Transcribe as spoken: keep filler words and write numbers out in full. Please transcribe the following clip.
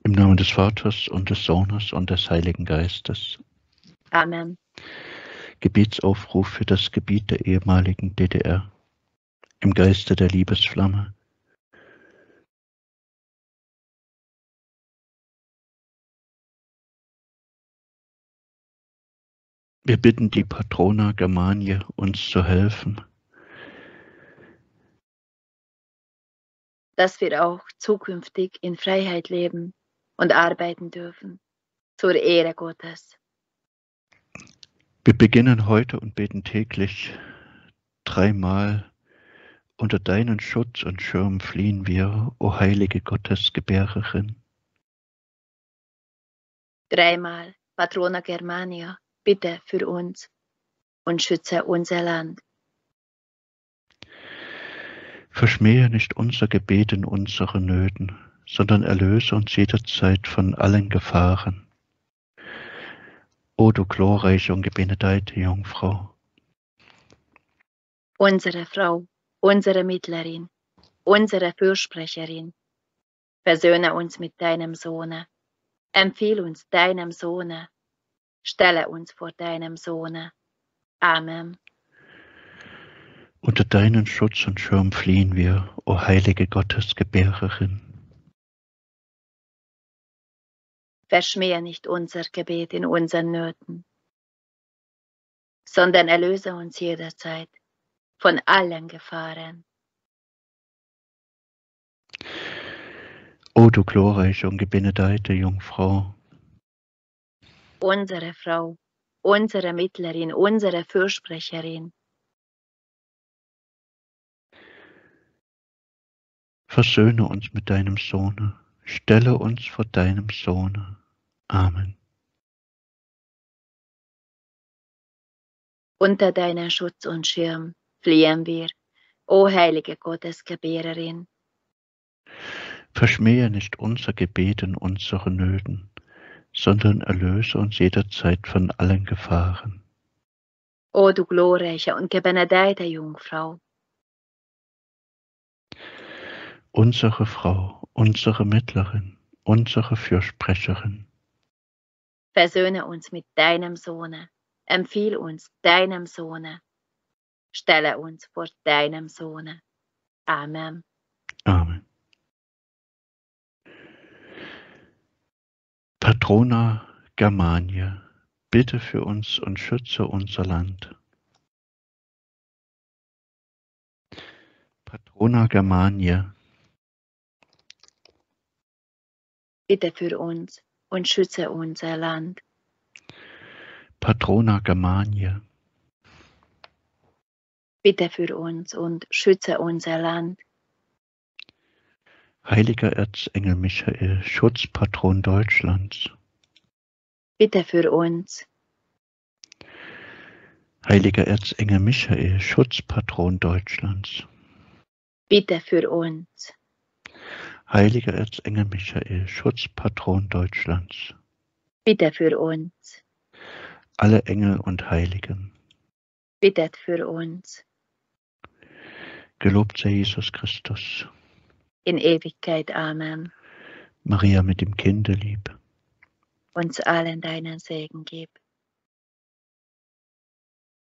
Im Namen des Vaters und des Sohnes und des Heiligen Geistes. Amen. Gebetsaufruf für das Gebiet der ehemaligen D D R. Im Geiste der Liebesflamme. Wir bitten die Patrona Germanie, uns zu helfen, dass wir auch zukünftig in Freiheit leben und arbeiten dürfen, zur Ehre Gottes. Wir beginnen heute und beten täglich dreimal: Unter deinen Schutz und Schirm fliehen wir, o heilige Gottesgebärerin. Dreimal, Patrona Germania, bitte für uns und schütze unser Land. Verschmähe nicht unser Gebet in unseren Nöten, sondern erlöse uns jederzeit von allen Gefahren. O du glorreiche und gebenedeite Jungfrau, Unsere Frau, unsere Mittlerin, unsere Fürsprecherin, versöhne uns mit deinem Sohne, empfiehl uns deinem Sohne, stelle uns vor deinem Sohne. Amen. unter deinen Schutz und Schirm fliehen wir, o heilige Gottesgebärerin. Verschmähe nicht unser Gebet in unseren Nöten, sondern erlöse uns jederzeit von allen Gefahren. O du glorreiche und gebenedeite Jungfrau, Unsere Frau, unsere Mittlerin, unsere Fürsprecherin, versöhne uns mit deinem Sohne, stelle uns vor deinem Sohne. Amen. unter deinen Schutz und Schirm fliehen wir, o heilige Gottesgebärerin. Verschmähe nicht unser Gebet in unseren Nöten, sondern erlöse uns jederzeit von allen Gefahren. O du glorreiche und gebenedeite Jungfrau, Unsere Frau, unsere Mittlerin, unsere Fürsprecherin, versöhne uns mit deinem Sohne, empfiehl uns deinem Sohne, stelle uns vor deinem Sohne. Amen. Amen. Patrona Germanie, bitte für uns und schütze unser Land. Patrona Germanie, Bitte für uns und schütze unser Land. Patrona Germanie, Bitte für uns und schütze unser Land. Heiliger Erzengel Michael, Schutzpatron Deutschlands. Bitte für uns. Heiliger Erzengel Michael, Schutzpatron Deutschlands. Bitte für uns. Heiliger Erzengel Michael, Schutzpatron Deutschlands. Bitte für uns. Alle Engel und Heiligen. Bittet für uns. Gelobt sei Jesus Christus. In Ewigkeit. Amen. Maria mit dem Kinde lieb. Uns allen deinen Segen gib.